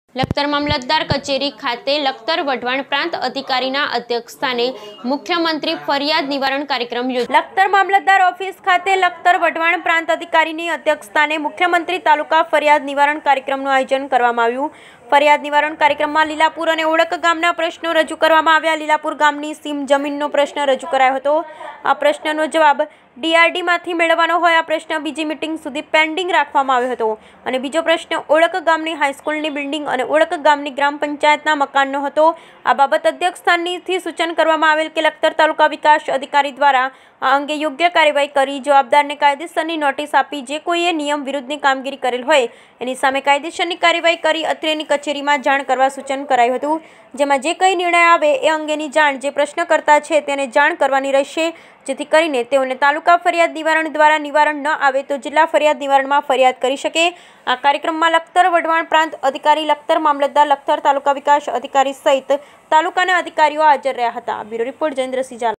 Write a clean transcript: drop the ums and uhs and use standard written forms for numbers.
લખતર મામલતદાર કચેરી ખાતે લખતર વઢવાણ પ્રાંત અધિકારીના અધ્યક્ષસ્થાને મુખ્યમંત્રી ફરિયાદ નિવારણ કાર્યક્રમ યોજાયો। લખતર મામલતદાર ઓફિસ ખાતે લખતર વઢવાણ પ્રાંત અધિકારીની અધ્યક્ષસ્થાને મુખ્યમંત્રી તાલુકા ફરિયાદ નિવારણ કાર્યક્રમનું આયોજન કરવામાં આવ્યું। ફરિયાદ નિવારણ કાર્યક્રમમાં લીલાપુર અને ઓળક ગામના પ્રશ્નો રજૂ કરવામાં આવ્યા। લીલાપુર ગામની સીમ જમીનનો પ્રશ્ન રજૂ કરાયો હતો। આ પ્રશ્નનો જવાબ ડીઆરડીમાંથી મેળવવાનો હોય આ પ્રશ્ન બીજી મીટિંગ સુધી પેન્ડિંગ રાખવામાં આવ્યો હતો અને બીજો પ્રશ્ન ઓળક ગામની હાઈસ્કૂલની બિલ્ડિંગ અને ઓળક ગામની ગ્રામ પંચાયતના મકાનનો હતો। આ બાબત અધ્યક્ષ સ્થાનથી સૂચન કરવામાં આવેલ કે લખતર તાલુકા વિકાસ અધિકારી દ્વારા આ અંગે યોગ્ય કાર્યવાહી કરી જવાબદારને કાયદેસરની નોટિસ આપી જે કોઈએ નિયમ વિરુદ્ધની કામગીરી કરેલ હોય એની સામે કાયદેસરની કાર્યવાહી કરી અત્રેની કચેરીમાં જાણ કરવા સૂચન કરાયું હતું। જેમાં જે કંઈ નિર્ણય આવે એ અંગેની જાણ જે પ્રશ્નકર્તા છે તેને જાણ કરવાની રહેશે જેથી કરીને તેઓને તાલુકા ફરિયાદ નિવારણ દ્વારા નિવારણ ન આવે તો જિલ્લા ફરિયાદ નિવારણમાં ફરિયાદ કરી શકે। આ કાર્યક્રમમાં લખતર વઢવાણ પ્રાંત અધિકારી, લખતર મામલતદાર, લખતર તાલુકા વિકાસ અધિકારી સહિત તાલુકાના અધિકારીઓ હાજર રહ્યા હતા। Bureau report Jayendrasinh Jhala.